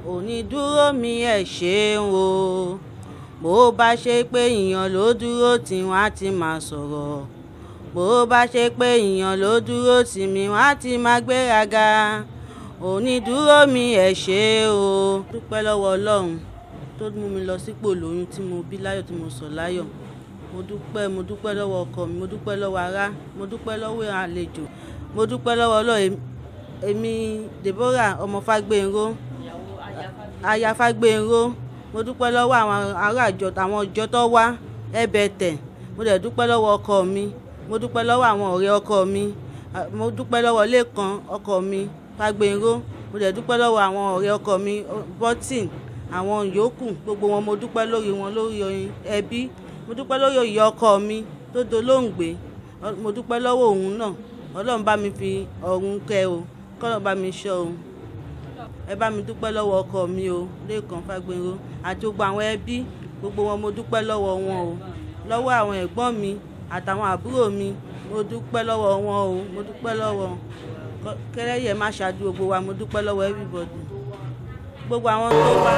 onídúró mi ẹ ṣeun o. Bó bá ṣe pé èèyàn ló dúró tí wọ́n á ti máa sọ̀rọ̀. Bó bá ṣe pé èèyàn ló dúró tì mí wọ́n á ti máa gbéraga. Onídúró mi ẹ ṣé o. Dúpẹ́ lọ́wọ́ Ọlọ́run tó mú mi lọ sípò lóyún tí mo bí láyọ̀ tí mo sọ̀ láyọ̀. Mo dúpẹ́ lọ́wọ́ ọkọ mi, mo dúpẹ́ lọ́wọ́ ará, mo dúpẹ́ lọ́wọ́ àlejò, mo dúpẹ́ lọ́wọ́ Ọlọ́run. Èmi Deborah ọmọ Fágbénró, aya Fágbénró, mo dúpẹ́ lọ́wọ́ àwọn ará àjọ àwọn ìjọ tó wá ẹbẹ̀tẹ̀. Mo dẹ̀ dúpẹ́ lọ́wọ́ ọkọ mi, mo dúpẹ́ lọ́wọ́ àwọn ọ̀rẹ́ ọkọ mi, mo dúpẹ́ lọ́wọ́ Lékan ọkọ mi Fágbénró, mo dẹ̀ dúpẹ́ lọ́wọ́ àwọn ọ̀rẹ́ ọkọ mi Bọ́tìn, àwọn yòókù gbogbo wọn mo dúpẹ́ lórí wọn, lórí ẹbí. Mo dúpẹ́ lórí ìyá ọkọ mi tó dolóògbé, mo dúpẹ́ lọ́wọ́ òun náà. Ọlọ́run bá mi fi ọ̀run kẹ́ o, kọ́lọ́run bá mi ṣọ́ o. Ẹ bá mi dúpẹ́ lọ́wọ́ ọkọ mi o, Lékan Fágbénró àti gbogbo àwọn ẹbí, gbogbo wọn mo dúpẹ́ lọ́wọ́ wọn o. Lọ́wọ́ àwọn ẹ̀gbọ́n mi àtàwọn àbúrò mi, mo dúpẹ́ lọ́wọ́ wọn o, mo dúpẹ́ lọ́wọ́ kẹ́lẹ́yẹ má ṣáájú gbogbo wa, mo dúpẹ́ lọ́wọ́ everybody. Gbogbo àwọn tó wá.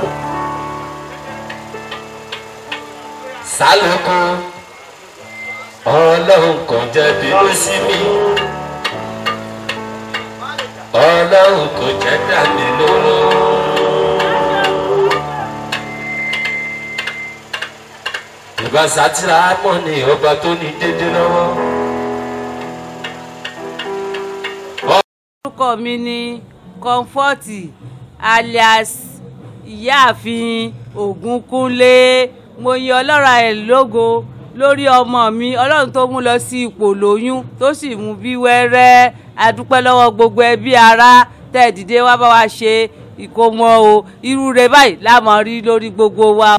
Sálùkù Ọlọ́run kò jẹ́ bínú sí mi, Ọlọ́run kò jẹ́ dà mí lóró. Ìbá sátìrà mọ́ ni ọba tó ní dédé lọ́wọ́. Orúkọ mi ni Comfort alias Ìyáàfin Ògúnkúnlé. Mo yin Ọlọ́run ẹ̀ lógo lórí ọmọ mi, Ọlọ́run tó mú lọ sí ipò lóyún tó sì mú bí wẹ́rẹ́. A dúpẹ́ lọ́wọ́ gbogbo ẹbí ará tẹ́ dìde wá bá wa ṣe ìkómọ o. Irú rẹ̀ báyìí la máa rí lórí gbogbo wa.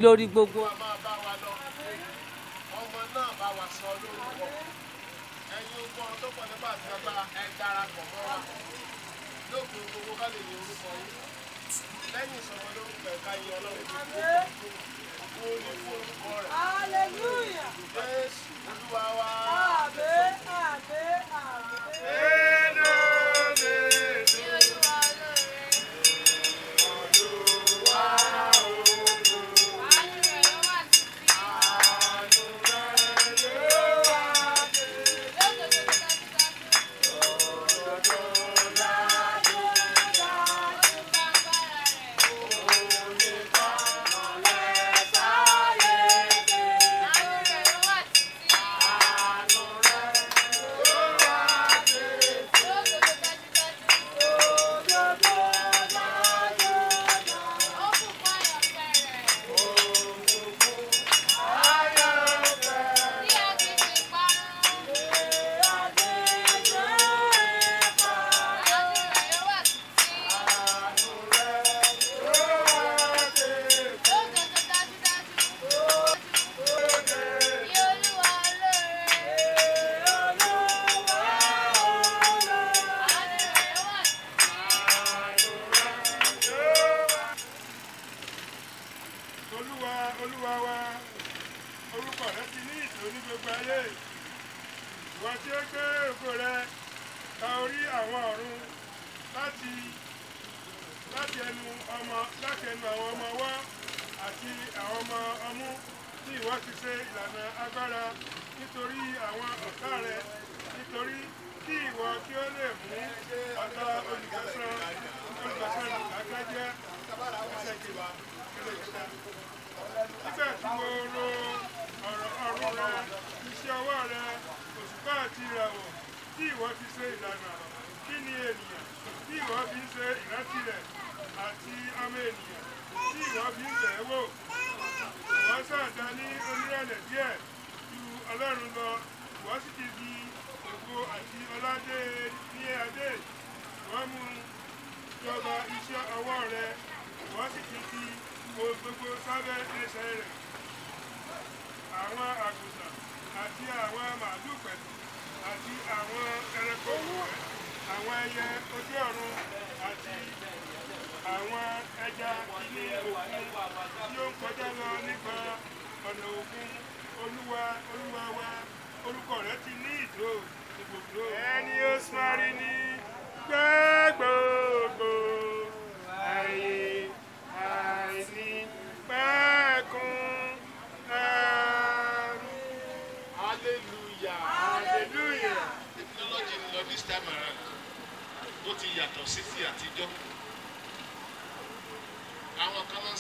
Olúwa wa, orúkọ rẹ ti ní ìtò ní gbogbo ayé. Ìwọ tí ó gbé ògo rẹ ka orí àwọn ọ̀run láti ẹnu àwọn ọmọ ọwọ́ àti àwọn ọmọ ọmú tí ìwọ ti ṣe ìlànà agbára nítorí àwọn ọ̀tá rẹ, nítorí kí ìwọ kí ó lè mú ọ̀tá olùgbàsán àgbájẹ́ ẹsẹ̀ kìlá nígbà tí mo ro ọ̀run rẹ, iṣẹ́ ọwọ́ rẹ, òṣùpá àti ìràwọ̀ tí ìwọ fi ṣe ìlànà, kí ni ènìyàn tí ìwọ fi ń ṣe ìrántí rẹ̀ àti ọmọ ènìyàn tí ìwọ fi ń tẹ̀ ẹ́ wò. Ìwọ ṣàdá ní onírẹ̀lẹ̀ díẹ̀ ju Ọlọ́run lọ, ìwọ sì ti fi ògo àti ọlá dé ní adé. Ìwọ mú jọba iṣẹ́ ọwọ́ rẹ, ìwọ sì ti fi ohun gbogbo sábẹ́ ẹsẹ̀ rẹ̀. Àwọn àgùntàn àti àwọn màálù pẹ̀lú àti àwọn ẹranko ìwẹ̀, àwọn ẹyẹ ojú ọ̀run àti àwọn ẹja ilé òkun tí ó ń kọjá lọ nípa ọ̀nà òkun. Olúwa wa, orúkọ rẹ ti ní ìdó gbogbo. Ẹni ó sáré ní gbogbo ayé.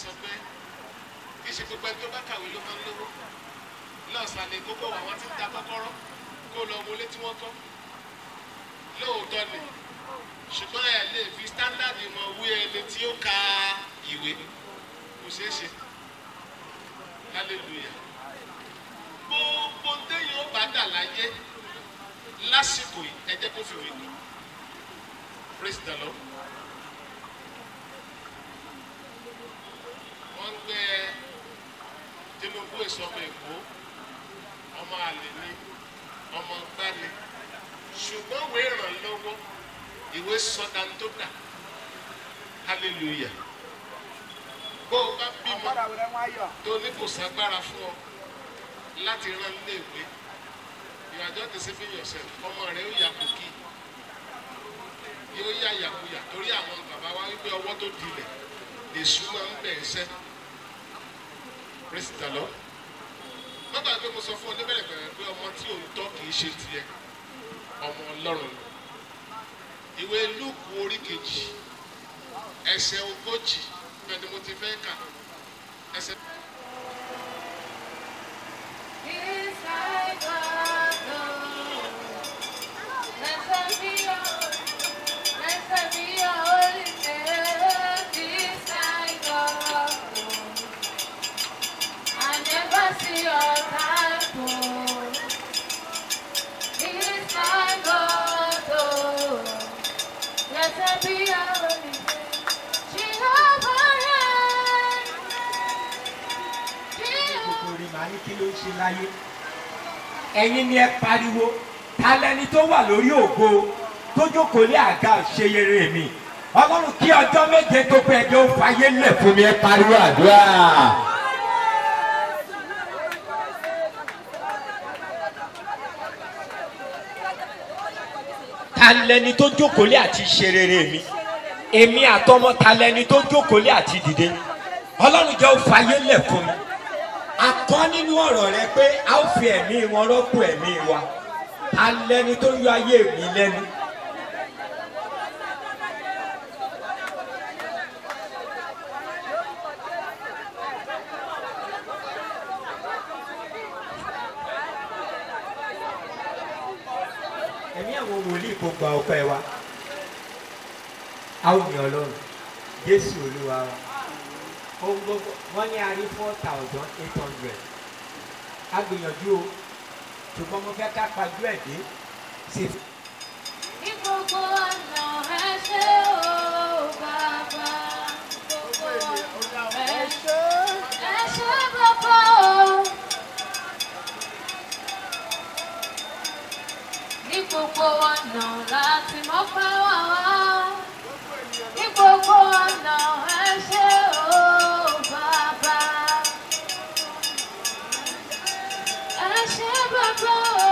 sọ pé kì í ṣe gbogbo ẹni tó bá kàwé ló máa ń lówó lọ́ọ̀sálẹ̀ gbogbo àwọn tí ń ta kọ́kọ́rọ́ kó lọ wọlé tí wọ́n kọ́ lóòótọ́ ni ṣùgbọ́n ẹ lè fi sítándàdì mọ̀ wí ẹni tí ó ka ìwé kò ṣeé ṣe hallelujah gbogbo téèyàn ó bá dà láyé lásìkò yìí ẹ jẹ́ kó fi wé kù praise the Lord. wọ́n ń gbé Tinubu ìsọmọ Èkó ọmọ àlè ni ọmọ gbani ṣùgbọ́n ìwé ìrànlọ́wọ́ ìwé sọ́dá tó dà hallelujah bó o bá bímọ tó ní kò ságbára fún ọ láti rán ilé ìwé you are just deceiving yourself ọmọ rẹ ó yà kókì yóò yà yàkuyà torí àwọn bàbá wa wípé ọwọ́ tó dilẹ̀ èṣù máa ń bẹ̀ ẹsẹ̀ praise the Lord. Bàbá pé mo sọ fún ọ níbẹ̀rẹ̀ pẹ̀lú pé ọmọ tí ò ń tọ́ kì í ṣe tiẹ̀ ọmọ Ọlọ́run ìwé Lúùkù orí 2 ẹsẹ̀ 40 bẹ́ẹ̀ ni mo ti fẹ́ kà ẹsẹ̀. Kí ló ń ṣe láyé ẹ̀yin ni ẹ pariwo ta lẹni tó wà lórí ògo tó jókòó lé àga ìṣeyẹrẹ mi Ọlọ́run kí ọjọ́ méje tó pé ẹjọ́ ó fàyè lẹ̀ fún mi ẹ pariwo àdúrà. Ta lẹni tó jókòó lé àti ìṣerere mi èmi àtọmọ ta lẹni tó jókòó lé àti dìde Ọlọ́run jẹ́ ó fàyè lẹ̀ fún mi. Akọ́ nínú ọ̀rọ̀ rẹ pé a ó fi ẹ̀mí wọn rọ́pò ẹ̀mí wa alẹ́ni tó yọ ayé mi lẹ́nu. Ẹ̀mí àwọn wòlíì kò gba ọpẹ́ wa a ó ní Ọlọ́run Jésù Olúwa wa. Wọ́n ní a rí 4,800 a gbìyànjú o ṣùgbọ́n mo fẹ́ ká pajú ẹ̀ dé sí. Ní gbogbo ọ̀nà ẹ ṣé o bàbá gbogbo ọ̀nà ẹ ṣé bàbá o. Ní gbogbo ọ̀nà láti mọ́ pẹ́ wá wá. Ní gbogbo ọ̀nà ẹ ṣé o bàbá. Ẹ ṣé bàbá o.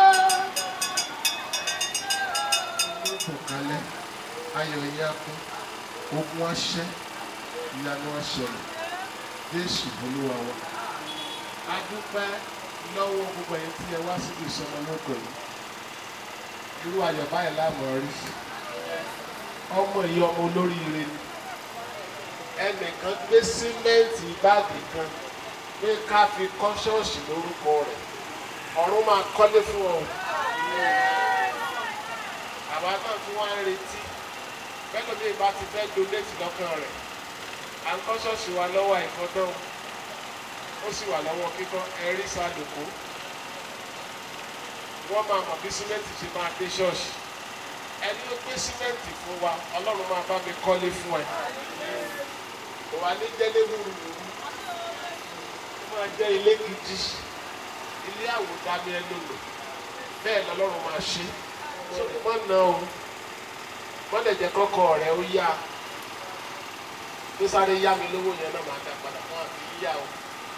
Alẹ́ ayọ̀ ìyá kún ogun aṣẹ́ ìyanu aṣẹlẹ̀ Jésù Olúwa wa. A dúpẹ́ lọ́wọ́ gbogbo ẹ̀yin tí ẹ wá síbi ìsọmọlórúkọ yìí. Irú ayọ̀ báyìí láàmú rí. Ọmọ yìí ọmọ olóríire ni. Ẹnìkan gbé símẹ́ǹtì báàgì kan pé ká fi kọ́ ṣọ́ọ̀ṣì lórúkọ rẹ̀. Ọ̀run máa kọ́lé fún ọ. Àwa náà tí wọ́n ń retí bẹ́ẹ̀ lómi ìbá ti fẹ́ donate lọ́kàn rẹ̀. À ń kọ́ ṣọ́ọ̀ṣì wa lọ́wọ́ àìkọ́ náà. Ó sì wà lọ́wọ́ kíkọ́ ẹ̀rí sádòkó. Wọ́n máa mọ̀ bí símẹ́ǹtì ṣe máa dé ṣọ́ọ̀ṣì. Ẹni ó gbé símẹ́ǹtì fún wa, Ọlọ́run máa bá mi kọ́lé fún ẹ. Kò wá ní jẹ́lé wúruwúru. Ó máa jẹ́ ilé gidi. Ilé àwòdání ẹ lòlò. Bẹ́ẹ̀ lọ́lọ́run máa ṣe. Wọ́n ná o. Wọ́n lè jẹ́ kọ́kọ́ rẹ̀ ó yá. Tó sáré yá mi lówó yẹn náà máa dá padà fún àti yíyá o.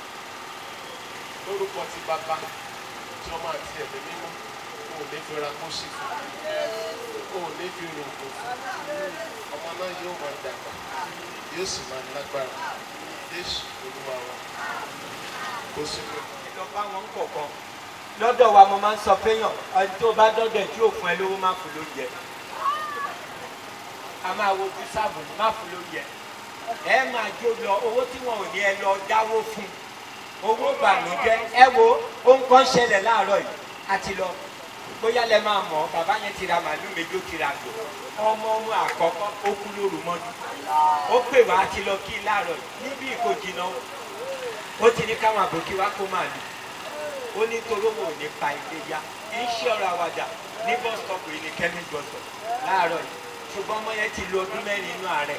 Lórúkọ ti bàbá tí ọmọ àti ẹ̀mí mímọ́. O ò ní fi ra kóṣì fún. O ò ní fi rògbò fún. Ọmọ náà yóò máa dàgbà. Yóò sì máa lágbára. Jésù Olúwa wa. Kó sí mi. Ìjọba wọn kọ̀ọ̀kan lọ́dọ̀ wa mo máa ń sọ fẹ́yàn ẹni tó bá dọ́dọ̀ tí yóò fún ẹ lówó má fún ló yẹ. A máa wojú sáàbù má fún ló yẹ. ẹ máa jó lọ owó tí wọn ò ní ẹ lọ dáwó fún owó bànújẹ́ ẹ wo ohun kan ṣẹlẹ̀ láàárọ̀ yìí àti lọ bóyá lẹ máa mọ̀ bàbá yẹn ti ra màálù méjì ó ti ra gbò ọmọ àkọ́kọ́ ó kú lóru mọ́jú ó pè wá àti lọ kí láàárọ̀ yìí níbi ìkojì náà ó ti ní káwọn àbòkí wá kó màálù ó ní torí òun ò ní pa ilé ya kì í ṣe ọ̀rọ̀ àwàdà ní bus stop yìí ní kẹ́mí bus stop láàárọ̀ yìí ṣùgbọ́n ọmọ yẹn ti lo ọdún mẹ́rin inú ààrẹ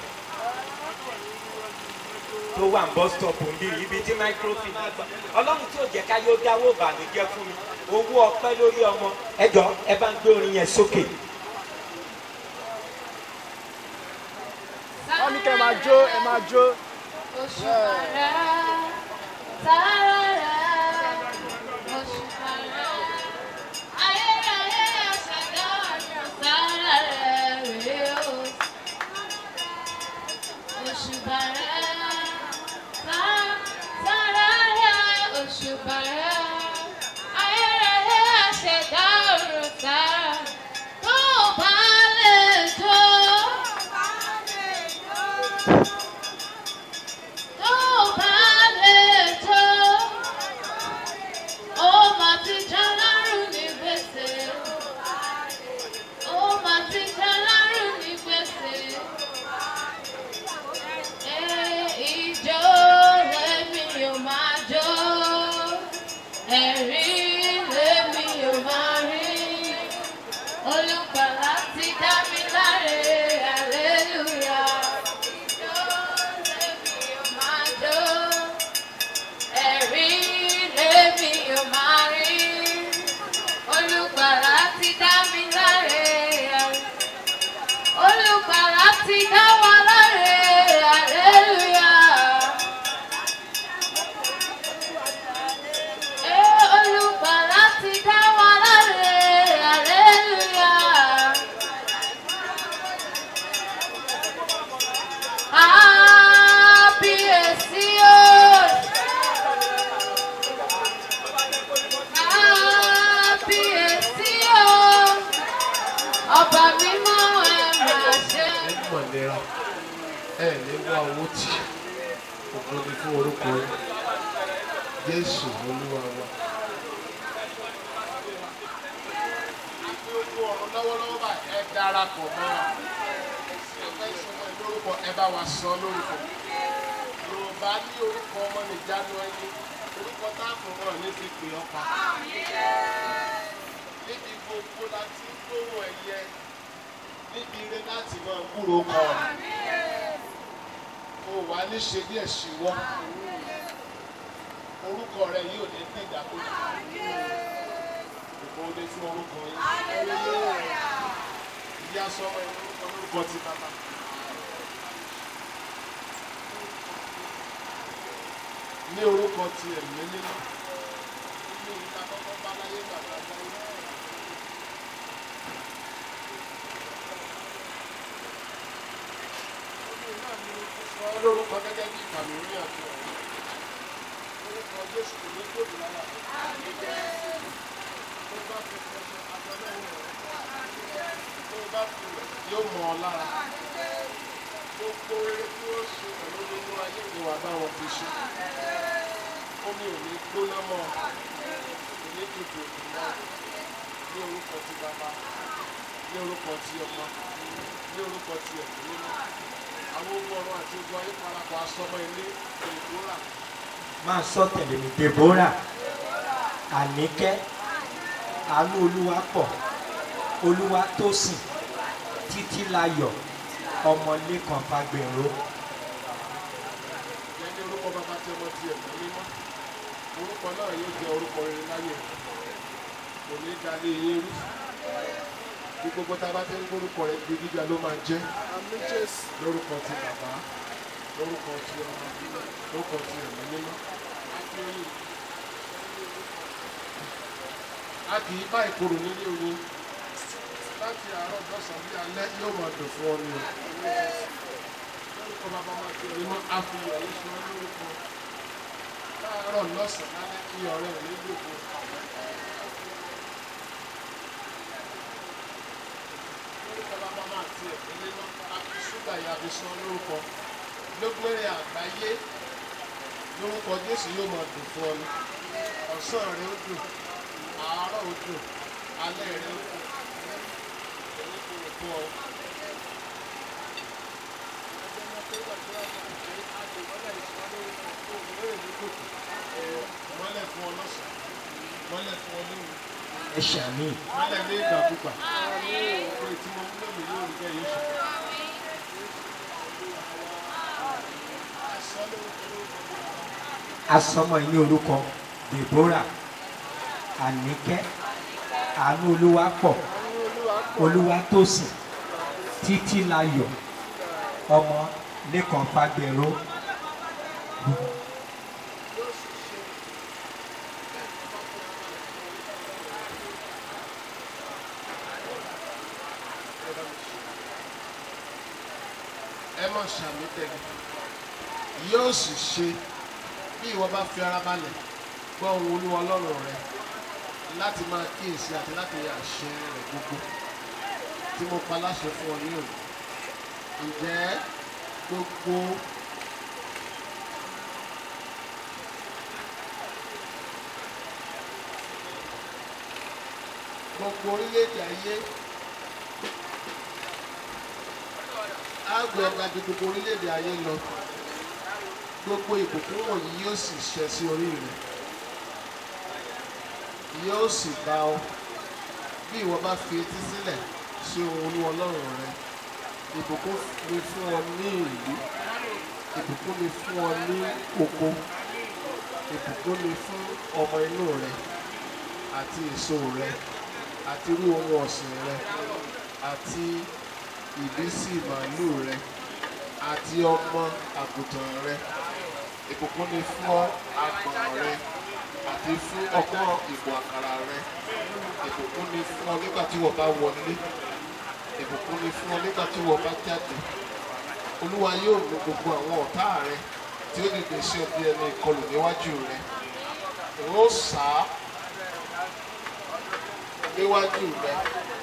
tó wà ní bus stop ń bí ibi tí microphone gbà ọlọ́run tí ò jẹ́ ká yóò dáwọ́ ìbànújẹ́ fún mi owó ọpẹ́ lórí ọmọ ẹjọ́ ẹ bá ń gbé orin yẹn sókè. wọ́n ní kẹ́ ẹ máa jó ẹ máa jó. oṣù bàrà sára rẹ̀ oṣù bàrà ayérayé àṣàdá sára rẹ̀ rèé o. oṣù bàrà sára rẹ̀ oṣù bàrà ayérayé àṣàdá sára tó bá lè jó. Olùgbàlà ti dá mi láre, hallelujah. Ijó lèmi ò máa jó, ẹ̀rí lèmi ò máa rí. Olùgbàlà ti dá mi láre, Olùgbàlà ti dá wa láre, hallelujah. Olùgbàlà ti dá wa láre, hallelujah. Kábíyèsí o, kábíyèsí o, ọba mímọ́ ẹ máa ṣe. ẹ mọ̀lẹ́ra ẹ lè wá owó tì ògo ni fún orúkọ yín Jésù Olúwa wa. àti ojú ọ̀run lọ́wọ́lọ́wọ́ báyìí ẹ darapọ̀ mọ́ wa ẹ fẹ́ sọmọ ẹ lórúkọ ẹ bá wa sọ lórúkọ Yorùbá ní orúkọ ọmọ nìjánu ẹni orúkọ táàmù náà ní fi pè ọ́ pa níbi gbogbo láti gbóhùn ẹ̀yẹ níbi ire láti máa gbúrò kọ kó wà ní ṣe bí ẹ̀sìn wọ́ orúkọ rẹ yìí ò ní ní ìdàkúdà òkò ní fún orúkọ yìí ìyá sọmọ ẹ orúkọ ti bàbá. ní orúkọ ti ẹ̀mí nínú nínú ìta kọ́kọ́ bá láyé bàbá láyé. Lórúkọ gẹ́gẹ́ bí ìkànnì orí àti ọ̀rọ̀. Orúkọ Jésù kò ní gbòdì lára. Tó bá fi fẹsẹ̀ abẹ́lẹ́wọ̀n rẹ̀. Tó bá fi rẹ̀ yóò mọ̀ ọ́ lára. Gbogbo eré tí ó ṣe pẹ̀lú nínú ayé ìwà báwọn fi ṣe. Omi ò ní gbóná mọ́ ọ. Kò ní tutù òkú mọ́ ọ. Ní orúkọ ti bàbá. Ní orúkọ ti ọmọ. Ní orúkọ ti ẹ̀mí mímọ́. Àwọn ogun ọ̀run àti ogun ayé parapọ̀ asọ́mọ ilé Dèbórà. máa sọ tẹ̀lé mi Dèbórà Àníkẹ́ àánú olúwa pọ̀ olúwa tó sìn títí láyọ̀ ọmọlé kan fagbèrò. Ìyẹn ní orúkọ bàbá tí ọmọ ti ẹ̀mí mímọ́. Orúkọ náà yóò jẹ́ orúkọ rere láyé rẹ̀. Kò ní dalé yín rú. Bí gbogbo tá a bá ti ń gbórúkọ rẹ̀ ibi gíga ló máa jẹ́. Lórúkọ ti bàbá, lórúkọ ti ọmọ, lórúkọ ti ẹ̀mí mímọ́. A kì í bá ìkorò nílé oyin. Láti àárọ̀ dọ́sàn bí alẹ́ yóò máa dùn fún ọ ní o. Lórúkọ bàbá máa ti ẹ̀mí mọ́, a fi ìyàwó sọ ọ́ lórúkọ. Láàárọ̀ lọ́sàn-án lálẹ́ kí ọ̀rẹ́ rẹ̀ ní gbogbo. Lórúkọ bàbá máa ti ẹ̀mí mímọ́, a fi ṣúgà ìyá fi sọ ọ́ lórúkọ. lógbére àgbáyé lórúkọ Jésù yóò máa dùn fún ọ ní ọ̀sán rẹ ó dùn àárọ̀ ó dùn alẹ́ rẹ ó dùn fún ọ. Mọ́lẹ̀ fún ọ lọ́sàn-án, mọ́lẹ̀ fún ọ lóru. Ẹ ṣàmì. Mọ́lẹ̀ ní ìgbàkúgbà. Orí tí mo ń lò mí yóò rí bẹ́ẹ̀ yóò ṣe. Asọmọ ní orúkọ Deborah Àníkẹ́ Àánú Olúwapọ̀ Olúwatósìn Títílayọ̀ ọmọ Lékan Fagbèrò. Ẹ mọ̀ ṣàmì tẹ̀lé yóò sì ṣe bí ìwọ bá fi ara balẹ̀ gbọ́ ohùn Olúwa Ọlọ́run rẹ láti máa kíyèsí àti láti yẹ àṣẹ rẹ̀ gbogbo tí mo pa láṣẹ fún ọ ní òní. Ǹjẹ́ gbogbo orílẹ̀-èdè ayé àgbẹ̀ ọ̀gá ju gbogbo orílẹ̀-èdè ayé lọ. Gbogbo ìbùkún wọ̀nyí yóò sì ṣẹ sí orí rẹ̀, yóò sì bá ọ bí ìwọ bá fi etí sílẹ̀ sí ohùn Olúwa Ọlọ́run rẹ. Ìbùkún ni fún ọ ní ìlú, ìbùkún ni fún ọ ní oko, ìbùkún ni fún ọmọ inú rẹ àti èso rẹ àti irú ohun ọ̀sìn rẹ àti ìbísí màálù rẹ àti ọmọ àgùntàn rẹ. Ìbùkún ni fún àgbọ̀n rẹ àti fún ọpọ́n ìbò àkàrà rẹ. Ìbùkún ni fún ọ nígbà tí wọ́n bá wọlé. Ìbùkún ni fún ọ nígbà tí wọ́n bá jáde. Olúwa yóò mú gbogbo àwọn ọ̀tá rẹ tí ó dìde sí ọ bí ẹni ìkọlù níwájú rẹ. Òun ó sá níwájú rẹ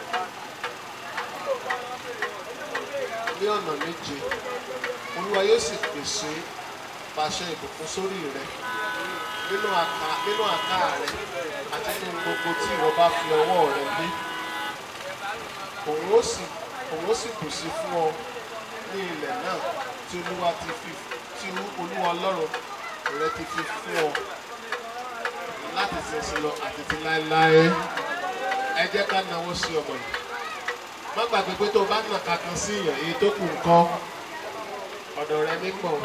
ní ọ̀nà méje. Olúwa yóò sì pèsè pàṣẹ ìbùkún sórí rẹ nínú àká rẹ àti nínú gbogbo tí ìwọ bá fi ọwọ́ rẹ lé. Òun ó sì pèsè fún ọ ní ilẹ̀ náà tí Olúwa Ọlọ́run rẹ ti fi fún ọ láti ṣinṣin lọ àti ti láéláé. Ẹ jẹ́ ká náwó sí ọmọ yìí. Má gbàgbé pé tó o bá nà kankan sí ìyàn èyí tó kù nǹkan ọ̀dọ̀ rẹ ní pọ̀.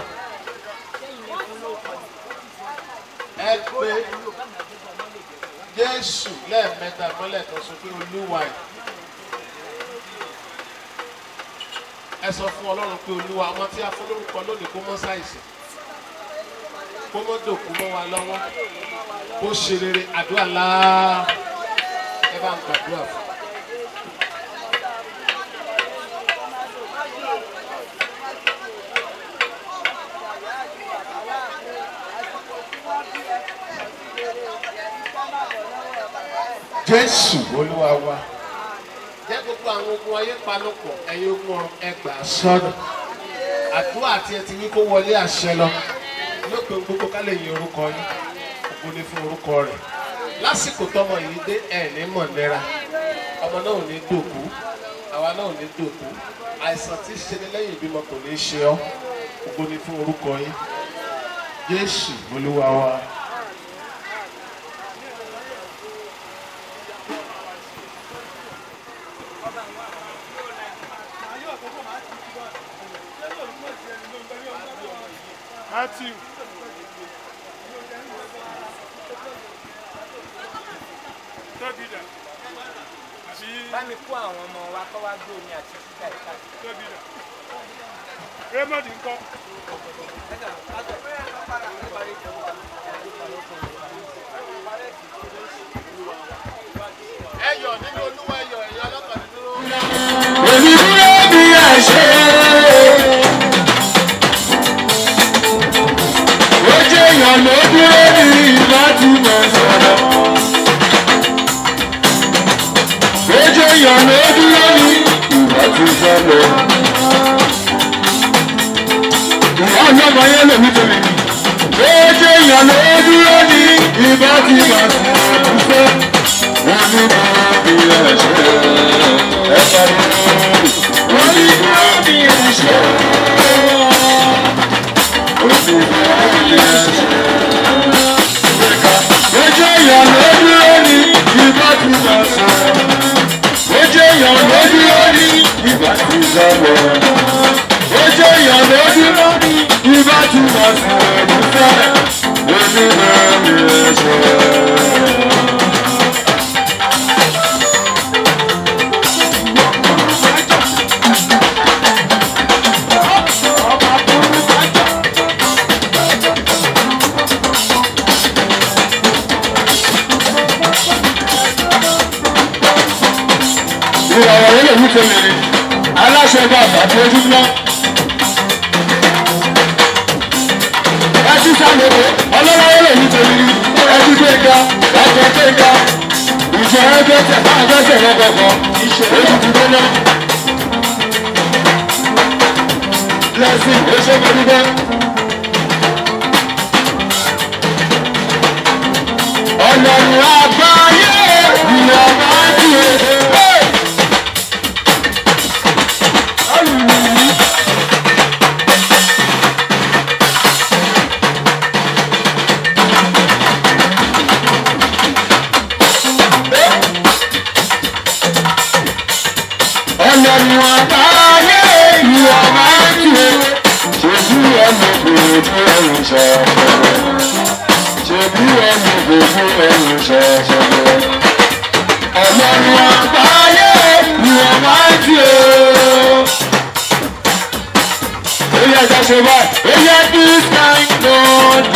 Ẹ pé Jésù lẹ́ẹ̀mẹ́ta mọ́lẹ̀ kan sọ pé Olúwa ẹ̀. Ẹ sọ fún Ọlọ́run pé Olúwa ọmọ tí a fún lórúkọ lónìí kó mọ́ ṣàìsàn, kó mọ́ dòkú mọ́ wa lọ́wọ́, kó ṣe rere. Àdúrà láà ẹ bá ń gbàdúrà fún. Jésù Olúwa wa. Jẹ́ gbogbo àwọn ogun ayé panupọ̀ ẹ̀yin ogun ẹgbàá sọ́nà. Àdúrà àti ẹ ti wí kó wọlé àṣẹ lọ. Lópin gbogbo ká lè yin orúkọ yín. Ògo ni fún orúkọ rẹ̀. Lásìkò tọmọ yìí dé ẹ̀ ní mọ̀nira. Ọmọ náà ò ní dòkú. Àwa náà ò ní dòkú. Àìsàn tí ṣe ní lẹ́yìn ìbímọ kò ní ṣe ọ́. Ògo ni fún orúkọ yín. Jésù Olúwa wa. Matthew. Tóbi dà. Bá mi kó àwọn ọmọ wa kọ́ wá gbé omi àti ṣúgà ìka. Tóbi dà. Raymond ńkọ́. Ẹyọ̀ nínú Olúwa ẹyọ̀ ẹ̀yà ọlọ́kàn dúró. Èmi dúró bí àṣẹ. Ó jẹ́ èèyàn ló dúró ní láti mọ̀ sọ̀rọ̀. Ó jẹ́ èèyàn ló dúró ní láti sọ̀rọ̀. ọlọ́mọ yẹn lè mí tóbi ní. Ojú èèyàn ló dúró ní ìbá tí mà sí ìfẹ́. Wọ́n ní bá bí ẹ̀ṣẹ̀ ẹ̀ka dúró. Wọ́n ní bá bí ẹ̀ṣẹ̀ òsì bá bí ẹ̀ṣẹ̀ ẹ̀ka. Ojú èèyàn ló dúró ní ìbá tí mà sí. Ojú èèyàn ló dúró ní ìbá tí sábọ̀. Ojú èèyàn ló dúró ní ìbá tí mà sí ìfẹ́. Wọ́n ní bá bí ẹ̀ṣẹ̀. Ìrọ̀rọ̀ yẹn lè mú tèmi ni aláṣẹ bá àti ojú ńlá. Ẹtí sálòkè ọlọ́wọ́ yẹn lè mú tèmi ni ẹtí gbẹ̀ngà ẹ̀jẹ̀ gbẹ̀ngà ìjọ ẹgbẹ́ tẹ̀ bá àgbẹ̀sẹ̀ rẹ̀ gbọ̀ngàn ìṣòro ti gbóná. Blessing oṣù gbẹdúgbẹ. Ọlọ́run àgbáyé ìyàwó àti èdè. Ọlọ́run àgbáyé ìyàwó àti èdè. Ṣèbí ọmọ gbogbo ẹ̀rù ṣọ̀ṣọ̀. Ṣèbí ọmọ gbogbo ẹ̀rù ṣọ̀ṣọ̀. Ọlọ́run àgbáyé ìyàwó àti èdè. Oya ẹja ṣe báyìí, oya this kind God.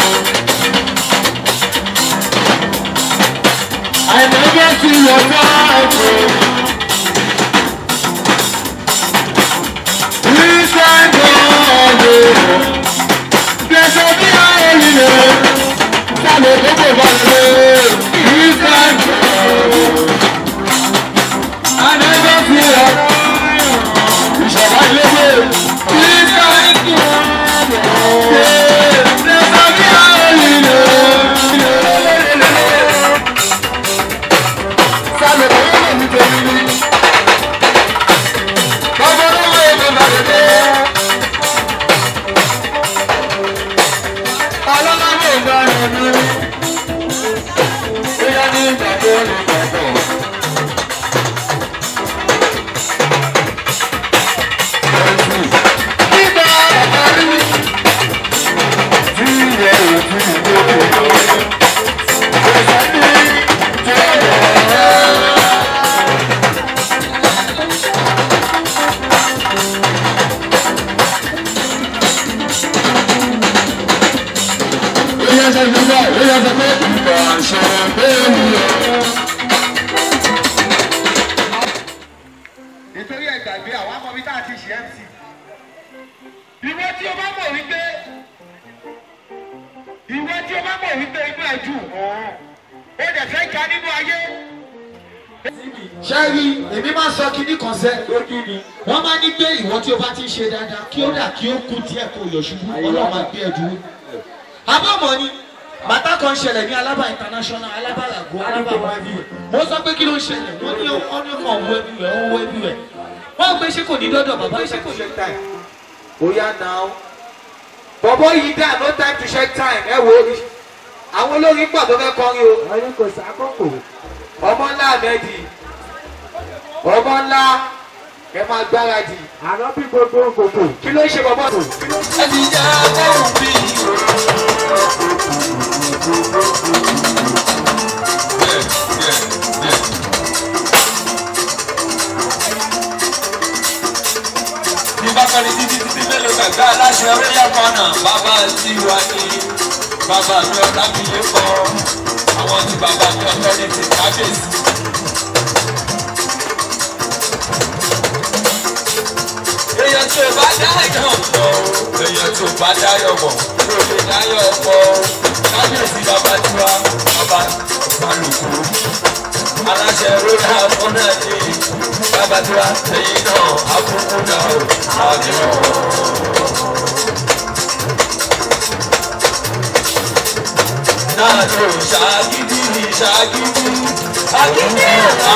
I never see your time. This kind God. Blessed be your holy name. Sálẹ̀ gbogbo balẹ̀. This kind God. I never see your time. Ìṣọ̀bá ilé gbé. This kind God. Blessed be your holy name. Sálẹ̀ gbogbo balẹ̀ nítorí ní. Bàbá olówó èdè balẹ̀. Ọlọ́lọ́wọ́ ìgbàlẹ̀ ní. Bóyá ní ìgbàgbọ́ ní ìgbàgbọ́. Nígbà àbárí tí ilẹ̀ òtún ìgbòho. Ẹ̀sẹ̀ ní tí ó yẹ. Nítorí ẹ̀gbàgbé àwọn amọ̀bí tá a ti ṣe MC. Ìwé tí o bá mọ̀ wípé inú ẹ̀ dùn ó dẹ̀ fẹ́ ga nínú ayé. ṣẹ́rí èmi máa sọ kinní kan sẹ́ wọ́n máa ní gbé ìwọ tí o bá ti ṣe dáadáa kí ó dà kí ó kú díẹ̀ kó yọ̀ ṣubú ọlọ́run máa gbé ẹ dúró. àbọ̀mọ̀ ni bàtà kan ṣẹlẹ̀ ní Alábà international Alábà làgó Alábà wọ everywhere mo sọ pé kí ló ń ṣẹlẹ̀ wọ́n ní ọ̀nà kan wọ everywhere wọ́n wọ everywhere wọ́n gbé ṣé kò ní dọ́dọ̀ bàbá ṣé kò check time. Oya now bọ̀bọ̀ yìí dá no time to check time ẹ wo àwọn olórin pọ̀ tó fẹ́ kọrin o. wọ́n ní kò sákòkò. ọmọ ńlá àmẹ́dì ọmọ ńlá ẹ máa gbáradì. àná bí gbogbo gbogbo. kí ló ń ṣe bọ̀bọ̀ tó. ẹ ti já ẹrù bí ní bákàrí títí títí mélòó gbàgbá aláṣẹ orí àpáná bàbá tí wà ní bàbá mi ọ̀tá mi lè kọ́ àwọn tí bàbá mi ọ̀tọ́ ní ti kábíyèsí. èèyàn tí ò bá dá ẹ̀yàn pọ̀ èèyàn tí ò bá dáyọ̀ pọ̀ ló lè dáyọ̀ pọ̀ kábíyèsí bàbá tiwa bàbá balùkù aláṣẹ lórí àfọ́nà ní bàbá tiwa èyí náà àfọ́nà náà àdìrọ̀. náà ló ṣàgídí ṣàgídí àgídí ẹ̀ka.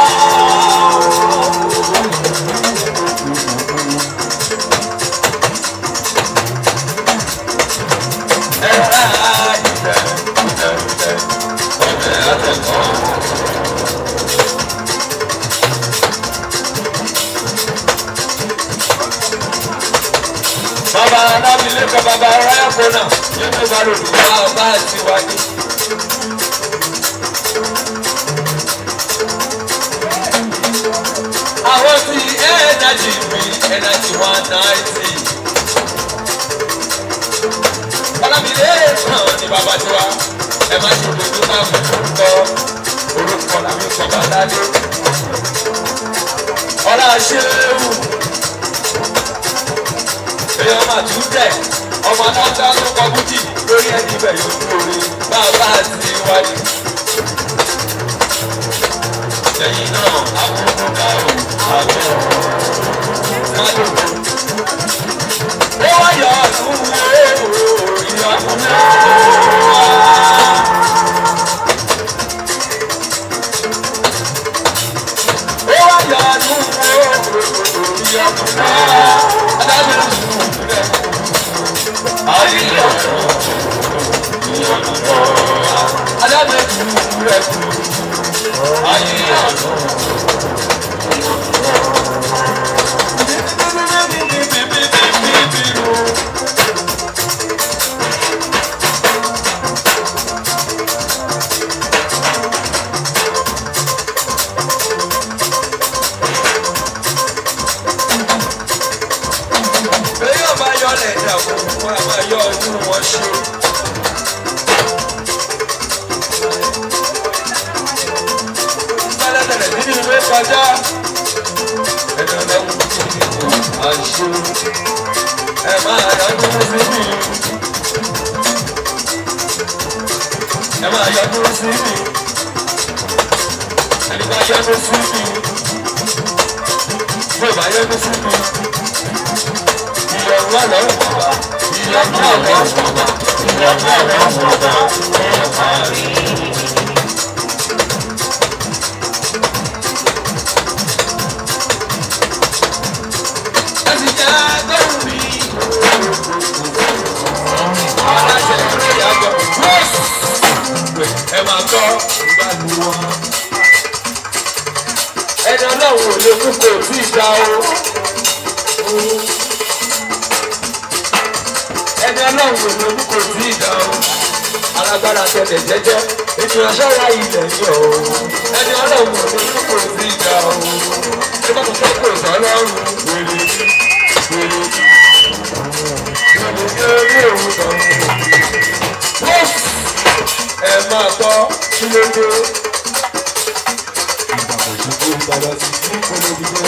Baba alábìlẹ̀ kan baba aráyà kọ́nà nínú ìbálòpọ̀ bá àti wáyé. Àwọn tí ẹ̀ẹ́dájì mi ẹ̀dájì 190. Ọlábìlẹ̀ kan ní bàbá tiwa ẹ má ṣe òdodo náà fún orúkọ làwọn ìkọ̀bá ládé. Ọlá ṣéwù. Èèyàn máa tún tẹ̀ ọmọ aláǹdá ló kọ bújì lórí ẹni ibẹ̀ yóò lóore bàbá àti wáyé. Ẹ̀yin náà àbúrò dárò àbẹ̀ sálò. Ó wáyọ̀ ọ̀dún wo ìyọ̀kùn náà. Ó wáyọ̀ ọ̀dún wo ìyọ̀kùn náà. Ẹni ọlọ́run ò lè mú kò tí ì dá o. Ẹni ọlọ́run ò lè mú kò tí ì dá o. Alágbára tẹ̀lé jẹ́jẹ́, ènìyàn ṣọ́ra ilẹ̀ ní o. Ẹni ọlọ́run ò lè mú kò tí ì dá o. Ṣé bá tó fẹ́ kò sọ lọ́rùn? Wèrè wèrè wèrè òun kan. Ẹ máa gbọ́ kí ló dé. Baba ti fi kolo dìde.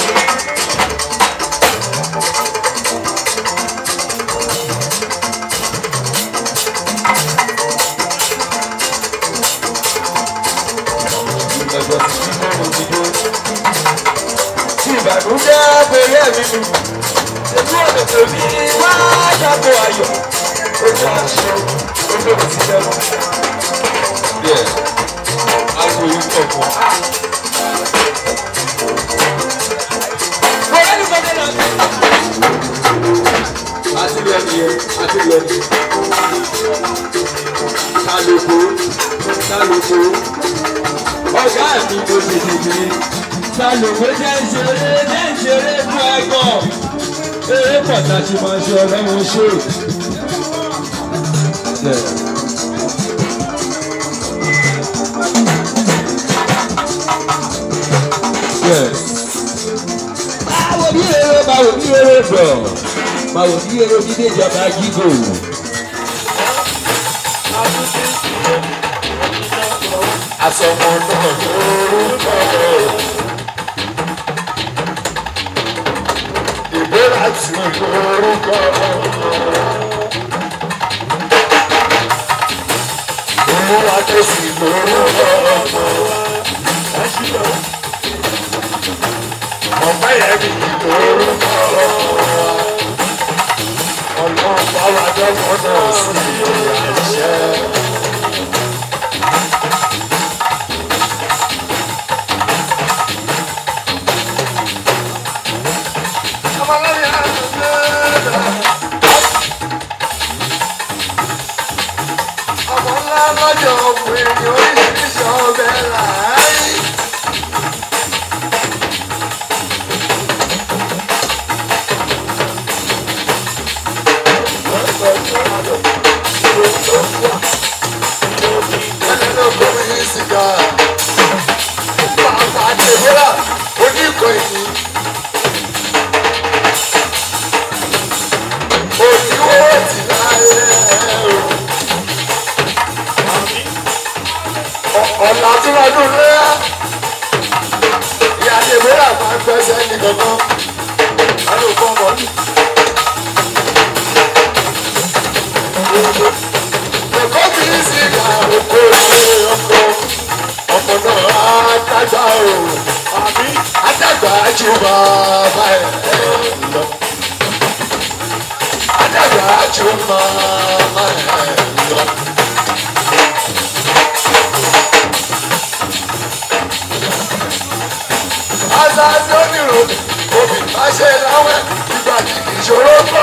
Tí ìbànújẹ́ abẹ́rẹ́ mi nù, ètò ọ̀nà tèmi wá ṣàbò ayọ̀, ojú àṣọ, ojú òsì lẹ́nu. Bẹ́ẹ̀, àwọn èyí kọ̀ọ̀kan. Sálòkó ọ̀gá mi ló ṣe tèmi. Sálòkó jẹ́ ìṣeré fún ẹ̀gbọ́n. Eré pàtàkì máa ṣe ọlọ́run ṣe. Báwo bí eré bọ̀? Báwo bí eré dídé ìjọba gígò? Asọmọ náà lórúkọ ìbéèrè àti lórúkọ ìmúra tó sì lórúkọ ọ̀pẹ yẹn bí lórúkọ ọlọ́run bá wà dọ́gbọ́n náà sí àṣẹ. lọ́jọ́ òpin ní oríṣiríṣi ọbẹ̀ láàárín. Sìgá bàbá àtẹ̀wéra oníkọ̀ ìní òníwó ti láyé ọ̀nà tí wọ́n dún léyà ìyá àtẹ̀wéra máa ń gbẹ́sẹ̀ ní kankan alùpùpù ọmọ mi. Ẹ̀kọ́ fi ń sìgá òkú ṣe ọkọ̀ ọmọ náà àdàgbà o àdàgbà ju bàbá ẹ̀ lọ àdàgbà ju màmá ẹ̀ lọ. Àṣà tó nírò òbí má ṣe láwẹ̀ ìgbà tí kì í ṣòro gbọ́.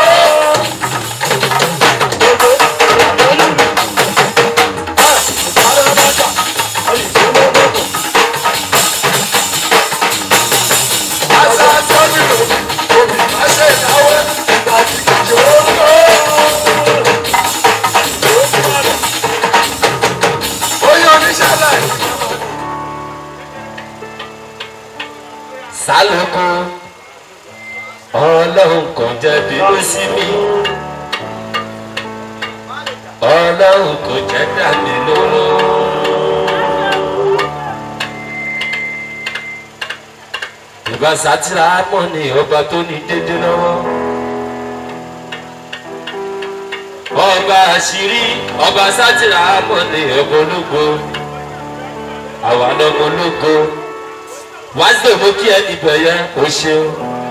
Sálùkù ọlọ́run kò jẹ́ bínú sí mi ọlọ́run kò jẹ́ dà mí lóró. Ìbá sátìrà mọ́ ni ọba tó ní dédé lọ́wọ́. Ọba àṣírí ọba sátìrà mọ́ ni ọba ológo àwa lọ́mọ ológo. Wáṣọ mo kí ẹ níbẹ̀ yẹn o ṣeun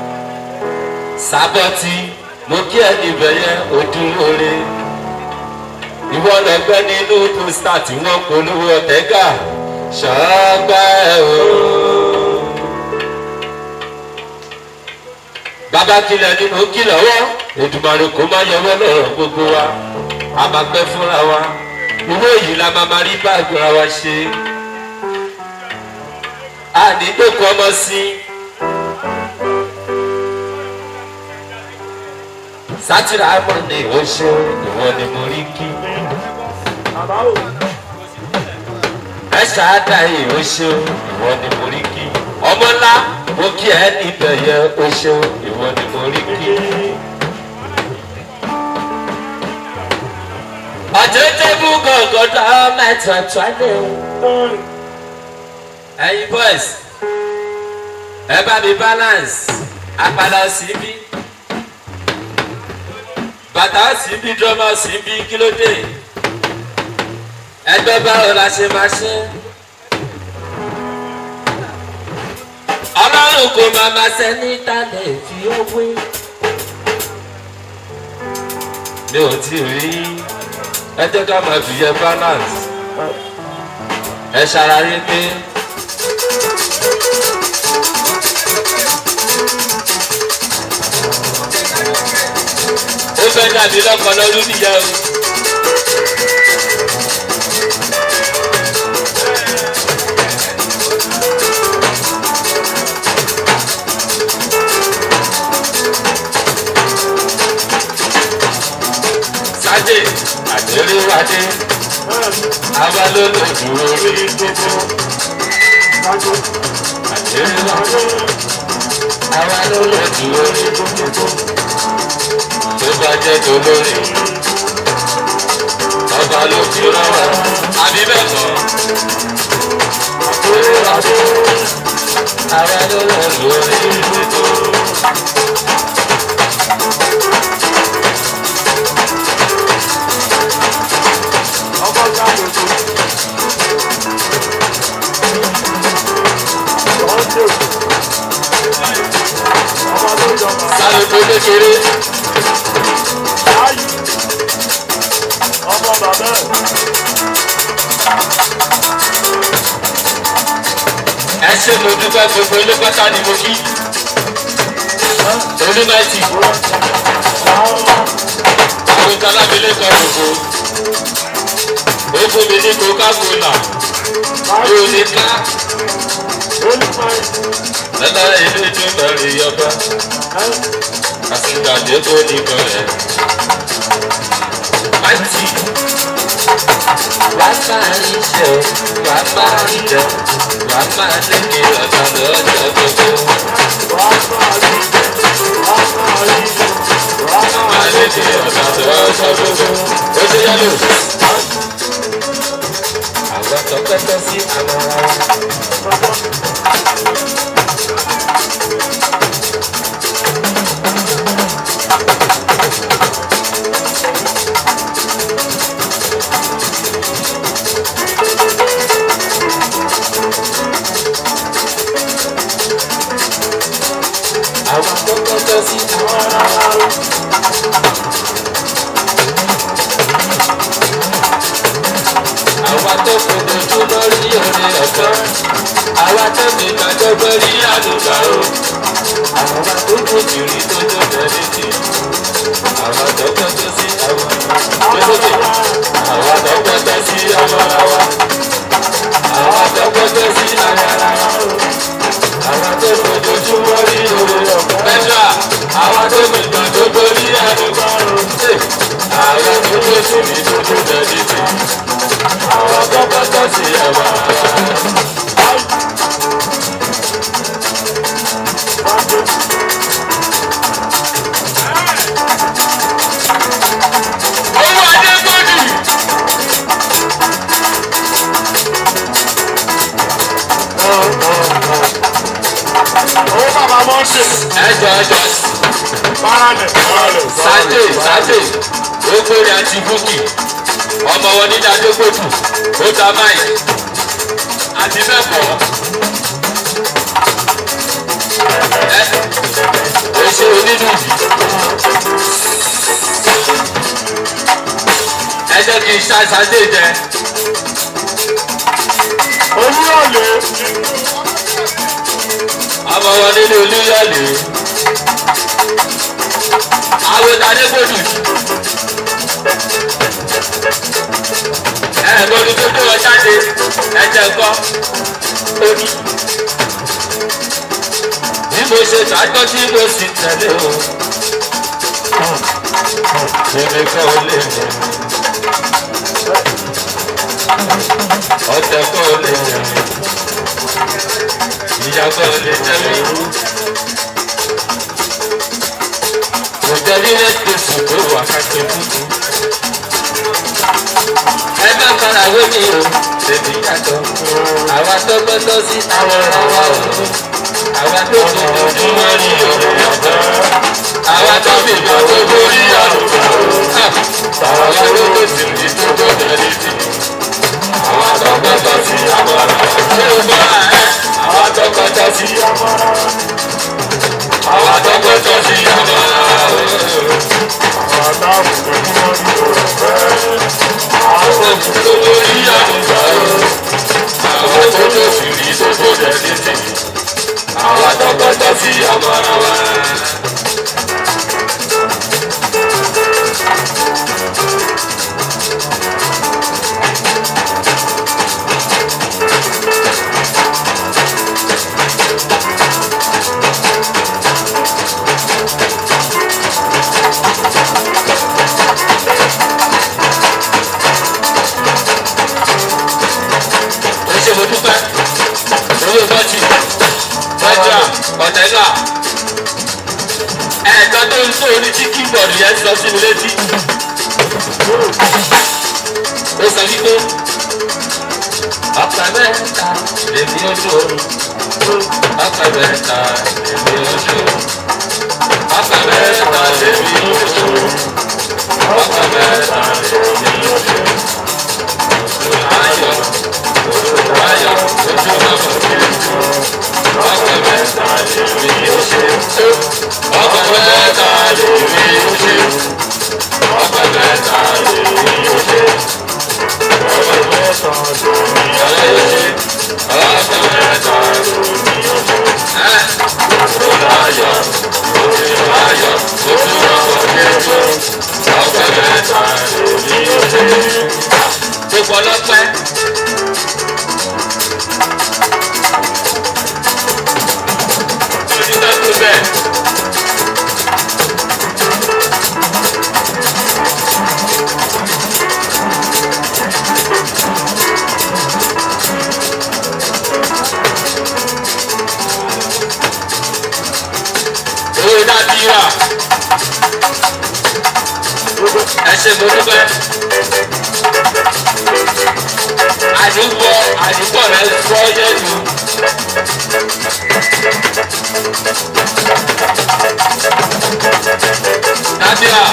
Sábọ́tì mo kí ẹ níbẹ̀ yẹn o dúró re ìwọ lẹgbẹ́ nínú pósítà tí wọ́n polówó ọ̀tẹ́gà ṣọ́gbẹ́ o. Bàbá kìlẹ̀ ni mo kí lọ́wọ́ Èdùmàrè kò má yọwọ́ lọ́rọ̀ gbogbo wa a máa pẹ́ fúnra wa ìwé yìí la máa rí báàgì ra wa ṣe. Àdìgbòkú ọmọ sí sátìrà mọ́ ni ó ṣe ìwọ ni mo rí kí. Ẹ ṣáádà yìí ó ṣe ìwọ ni mo rí kí. Ọmọ ńlá mo kí ẹ níbẹ̀ yẹ ó ṣe ìwọ ni mo rí kí. Ọ̀jọ̀jọ̀bù gọ̀gọ̀dọ̀ mẹ́ta tó á lé o. Ẹyin boys ẹ bá mi balance apàdà síbí bàtà síbí drama síbí kílódé ẹgbẹ́ báwo la ṣe máa ṣe. Ọlọ́run kò máa ma ṣe ní ìtàlẹ̀ fi ó wé. Mi ò tí ì rí ẹ jẹ́ ká máa fi yẹ balance ẹ ṣàlàyé pé. Ó fẹ́ dàbí lọ́kàn lọ́dún nìyẹn o. Sájè àdéhùwádé àwa ló lè dúró rí gbogbo. Àdéhùwádé àwa ló lè dúró rí gbogbo. Tó bá jẹ́ tó lórí ọba ló fi rọrọ àbí bẹ́ẹ̀ kọ́. Àwa ló lè dúró rí gbogbo. Sáré tó kékeré. Ọmọ bàbá ẹ̀. Ẹ ṣe mo dúpẹ́ gbogbo ilé pátá ni mo kí. Olúmọ̀tì. Àwọn ìtàlábílẹ̀ kan gbogbo. Gbogbo fún mi ní coca-cola yóò ní ká lọ́dọ̀ ìlú ìdúmọ̀rin yọba àsìgbàdé kò ní bọ̀rẹ̀. Àǹtí wà á máa ń ṣe wà á máa ń jẹ wà á máa lékè ọ̀tá lọ́jọ́ gbogbo. Wà á máa lékè ọ̀tá lọ́jọ́ gbogbo. Ó ṣe yálò. Àwọn tọpẹ́tọ́ sí àwọn ará wa. Àwọn tọpẹ́tọ́ sí àwọn ará wa. Àwa tó fojú tó lórí orí ọ̀tọ́, àwa tó fi gbàjọ́ gbórí àdùgbà o. Àwa tó fojú rí tó tó lẹ́lẹ́tì, àwa tó gbọ́dọ̀ sí àwọn lẹ́lẹ́tì, àwa tó gbọ́dọ̀ sí àwọn àwa, àwa tó gbọ́dọ̀ sí àyàrá o. Àwa tó fojú tó lórí orí ọ̀tọ́, mẹ́ta, àwa tó fi gbàjọ́ gbórí àdùgbà o. Àwa tó fojú rí tó tó lẹ́lẹ́tì. Àwọn tọ́pẹ́tọ́ sí ẹ̀wà. Owó Adégbòdì. Owó bàbá Mọ́ṣẹ́. Ẹjọ́. Sájè. Gbogbo rẹ̀ àti búkì. Ọmọ wọn ní Adégbòdì. Ó ta báyìí. Àti bẹ́ẹ̀ kọ́. Ó ṣe onídùúdì. Ẹ jẹ́ kí n ṣàṣàdé jẹ. Olúyọ̀lé. Ọmọ wọn nílé Olúyọ̀lé. Àwọn Adégbòdì. Lórí tó tó lọ jáde ẹ̀jẹ̀ gbọ́ orí. Bí mo ṣe dájọ́ tí mo sì tẹ̀lé o, èmi kan ò lè rìn. Ọ̀tẹ̀ kan ò lè rìn. Ìyá kan ò lè jẹ́ mi. Mo jẹ́ nílé tẹ̀sán tó wà káàkiri fúnfún. Ẹgbẹ́ kan àwọn mi o, tèmi yàtọ̀. Àwa tó gbọ́dọ̀ sí àwọn ọ̀rọ̀ o. Àwa tó fi ojú wọn ní òru ọ̀dọ́. Àwa tó fi gbọ́dọ̀ borí àrùkọ o. Àwa tó gbọ́dọ̀ sí ní tó gbọ́dọ̀ létí. Àwa tó gbọ́dọ̀ sí àwọn ọ̀rọ̀ o. Ṣé o gbọ́ ẹ̀? Àwa tó gbọ́dọ̀ sí àwọn ọ̀rọ̀ o. Àwa tó gbọ́dọ̀ sí àwọn ọ̀rọ̀ o. Àwa táwọn pẹ̀lú wọn ní òru ọ̀fẹ́. Àwọn tó lórí àdùgbà o. Àwọn tó lóṣù rí tó tó dẹ̀ létí. Àwọn tó gbọ́dọ̀ sí àwọn ara wa. Mo dúpẹ́ owó bọ́tì ọjà ọ̀tẹ́gà ẹ̀ẹ̀kan tó ń tó orí tí kíbọ̀dù yẹn sọ sí mi létí. Ó sọ wípé ọ̀pẹ mẹ́ta lèmi ojú ọ̀pẹ mẹ́ta lèmi ojú ọ̀pẹ mẹ́ta lèmi ojú ọ̀pẹ mẹ́ta lèmi ojú ayọ̀. Ayọ̀ ojú ọmọ kiri ọkọ̀ mẹ́ta lè rí oṣù ọkọ̀ mẹ́ta lè rí oṣù ọkọ̀ mẹ́ta lè rí oṣù ọkọ̀ mẹ́ta lè rí oṣù ọkọ̀ mẹ́ta lè rí oṣù ayọ̀ ojú ayọ̀ ojú ọmọ kiri ọkọ̀ mẹ́ta lè rí oṣù. fọlọ́pẹ́. Onídàá tó bẹ́ẹ̀. Owó dábìrà. Ẹ ṣe mo dúpẹ́. Àdúgbò rẹ̀ fọ́ yẹ́nu. Dábìrà.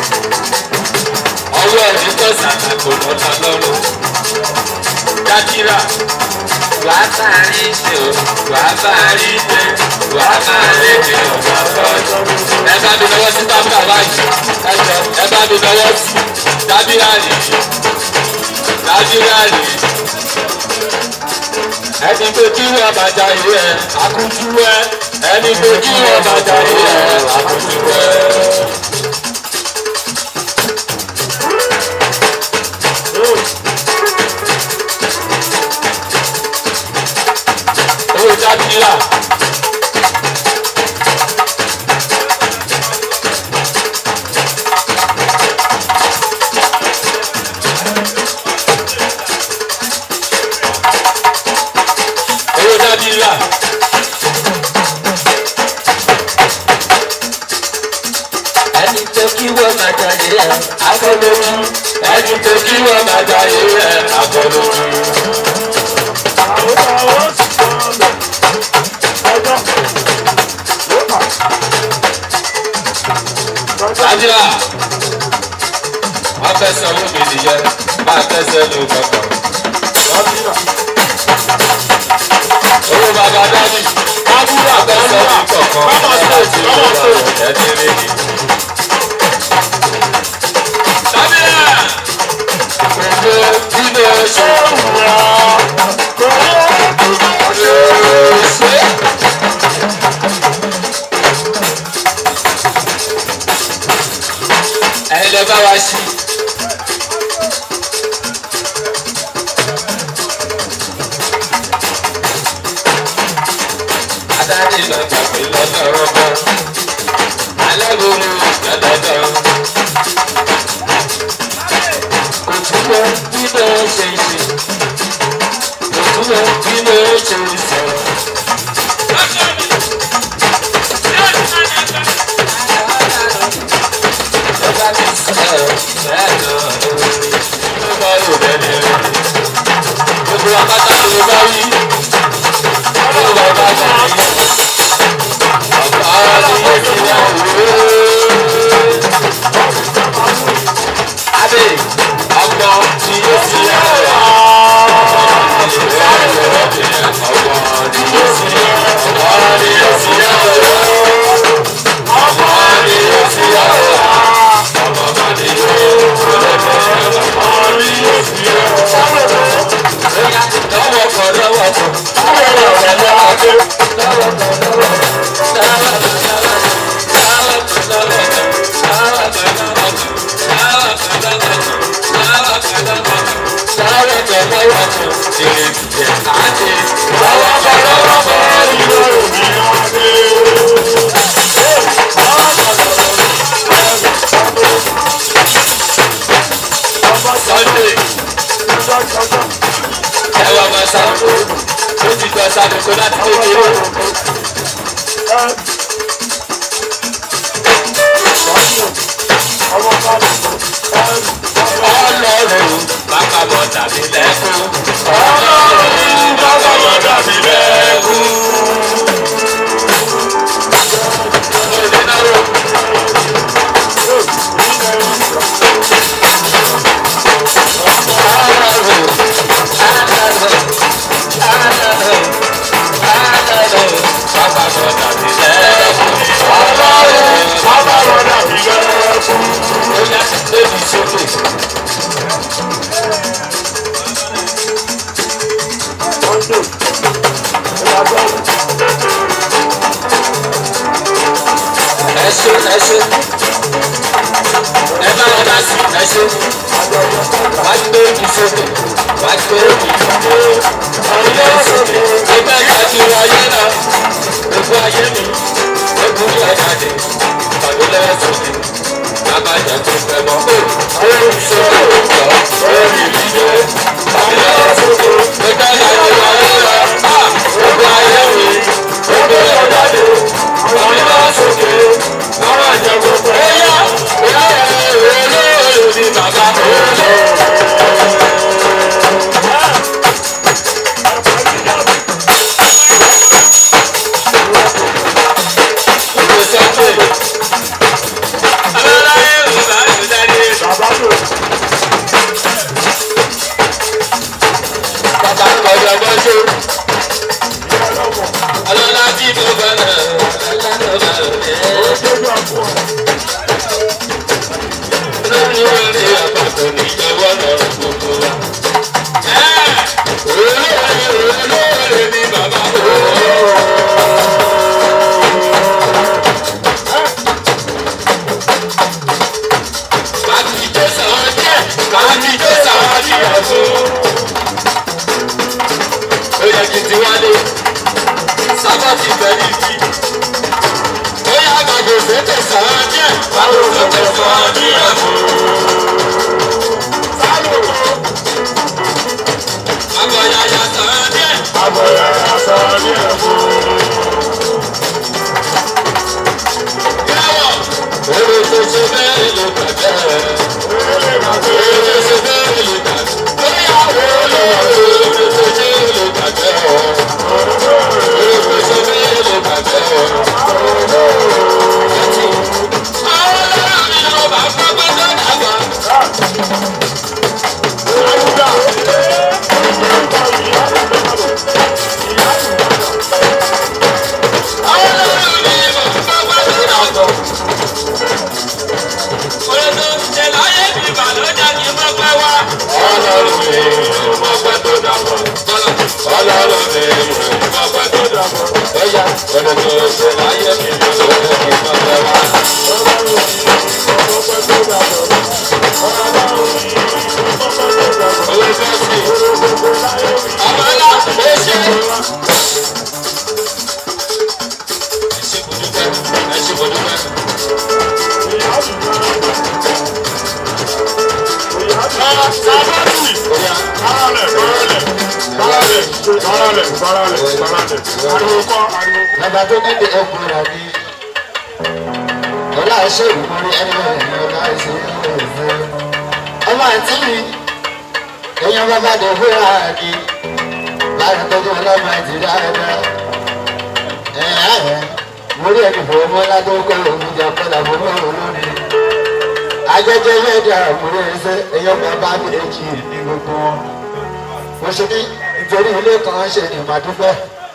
Ọwọ́ ẹ̀mí tó ṣàkàkò lọ́ta lọ́rùn. Dábìrà. Wàá máa rí ṣe o, wàá máa rí ṣe, wàá máa rí ṣe ọ̀gá lọ́jọ́. Ẹ bá mi lọ́wọ́ sí tábìlà báyìí. Ẹ bá mi lọ́wọ́ sí Dábìrà rí. Dábìrà rí. Ẹni tó kí wọ́n máa ja ìwé ẹ̀, àkútú ẹ̀. Ẹni tó kí wọ́n máa ja ìwé ẹ̀, àkútú ẹ̀. Owó Dábìrà. Owó Dábìrà. Ẹni tó kí wọ́n máa jayé ẹ̀ akọ́lójú. Ẹni tó kí wọ́n máa jayé ẹ̀ akọ́lójú. Dábìrà. Wọ́n fẹ́ sanwó mi nìyẹn, máa fẹ́ sẹ́nu kankan. Owó bàbá dání. Ábúrò àgbẹ̀sọ̀ ní kọ̀ọ̀kan. Ẹni rí ni. Dábìrà. Gbogbo bí mo ṣe wúra. Ẹ̀yin lè bá wa ṣí. Adarí lọ gbàgbé lọ́nà rọ́bà. Alágbóró dandandan. Kò túbọ̀ bí mo ṣe ṣe. Kò túbọ̀ bí mo ṣe sọ̀rọ̀. Ọba mi sọ̀rọ̀ bẹ́ẹ̀ náà lórí. Ló bá rò lẹ́nu rẹ̀. Gbogbo apáta ló bá rí. Ọba bá bá rí. Ọba ni yóò ti yá òwe. Adé ọgbọ́n ni yóò ti yá òwe. Ọgbọ́n ni yóò ti yá òwe. Ọgbọ́n ni yóò ti yá òwe. Ọgbọ́n ni yóò ti yá òwe. Ẹwà máa sáfù, ó ti gba sáfù láti kékeré. Ọlọ́run bàbá mọ̀ tàbí lẹ́kùn. Ọlọ́run bàbá mọ̀ tàbí lẹ́kùn. Ẹ bá wọn dá sí ẹ ṣe wá gbé mi sókè wá gbé mi sókè ọ̀rẹ́ sókè ẹgbẹ́ ìgbàjú ayé náà gbogbo ayé mi gbogbo ìyàjáde tàbí lẹ́yìn sókè lábàjá tó fẹ́ mọ́ orí sókè orí ìdíje ọ̀rẹ́ sókè ẹgbẹ́ ìgbàjú ayé náà gbogbo ayé mi gbogbo ìyàjáde tàbí lẹ́yìn sókè lábàjá tó fẹ́ Bàbá tó kéde ọkùnrin rà ní ọlá ẹṣẹ ìmọ̀rí ẹni ẹ̀yìn ọlá ẹṣẹ ìmọ̀rí ọmọ àti mi èèyàn bàbá dẹ̀ fúra ní láti tọ́jú ọlọ́mọ àti dáadáa mo rí ẹni fọwọ́ mọ́ látọ́ kọ́ òun jẹ kọ́lá fún mọ́ olórí ajẹ́jẹ́ mẹ́ta àmúrẹ́ ẹsẹ̀ èèyàn bàbá mi èjì ní gbogbo wọn mo ṣe ní nítorí ilé kan ṣe ní màdúgbẹ́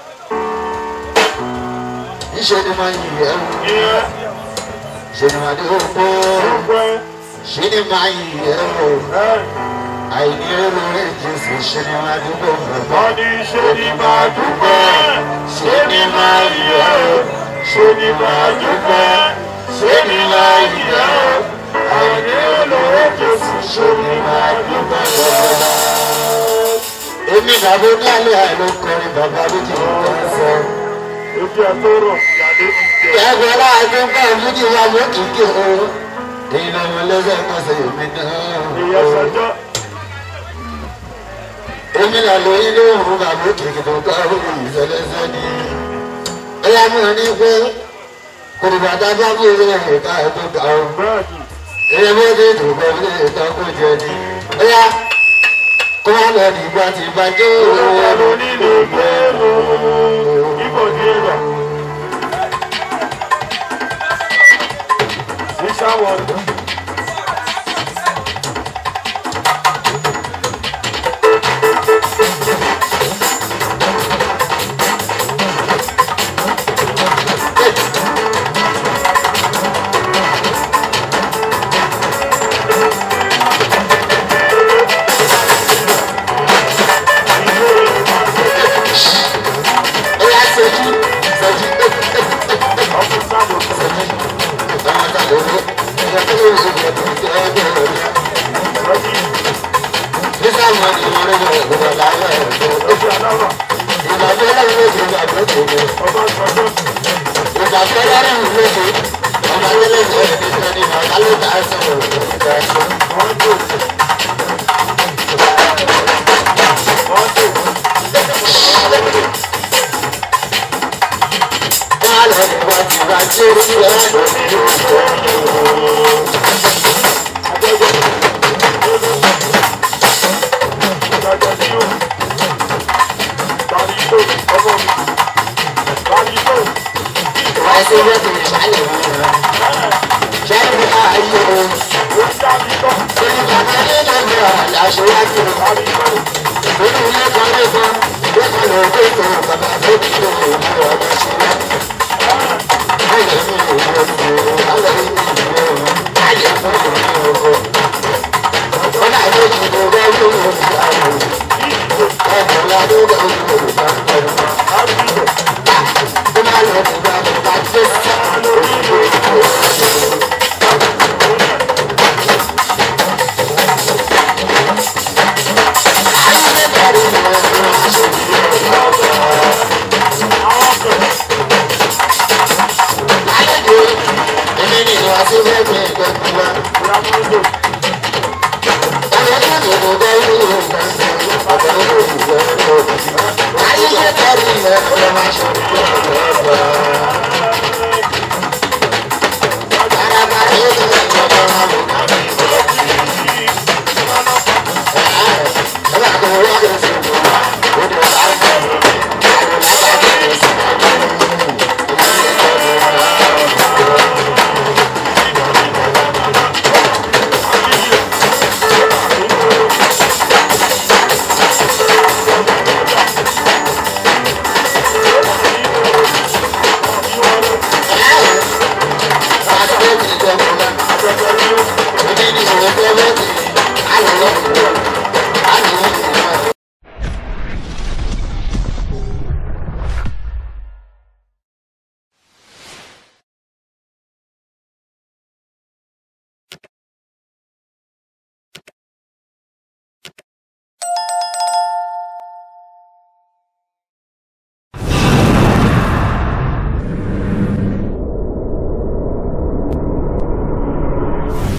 ṣe ni máa yìn ẹ́ wò ṣe ni máa dúró pé ṣe ni máa yìn ẹ́ wò àìní olórí Jésù ṣe ni máa dúró pé ṣe ni máa dúpẹ́ ṣe ni máa yìn ẹ́ wò ṣe ni máa dúpẹ́ ṣe ni máa yìn ẹ́ wò àìní olórí Jésù ṣe ni máa dúpẹ́ lọ́wọ́. Èmi bàbá ní alẹ́ àìló kọrin bàbá méjì ló kọrin sọ. Ojú àtọ́rọ̀ ìyàdé ti jẹ. Ẹ̀gbọ́n láti ń bá fújì wá mú kíkẹ́ o. Èyí náà mo lẹ́sẹ̀ kan ṣe èmi náà. Ìyá sọjọ́. Èmi náà lóyún lóhùn bàbá kìkì tó kọ́ òun ìṣẹ̀lẹ̀ṣẹ̀ ni. Ẹyá mi ò ní pé kòrìbàtà bá bú ilé ẹ̀ka tó ga o. Èyí bó ti dùn kọ́ ilé ìtọ́ kó jẹ ni. Ẹyá kó wá lọ dìgbà tí bàjẹ́ òun. Ọ̀rọ̀ nílò gbẹ́rù. Ibo di ẹ̀rọ. Sísáwọ̀ ọ̀dọ́. Ayé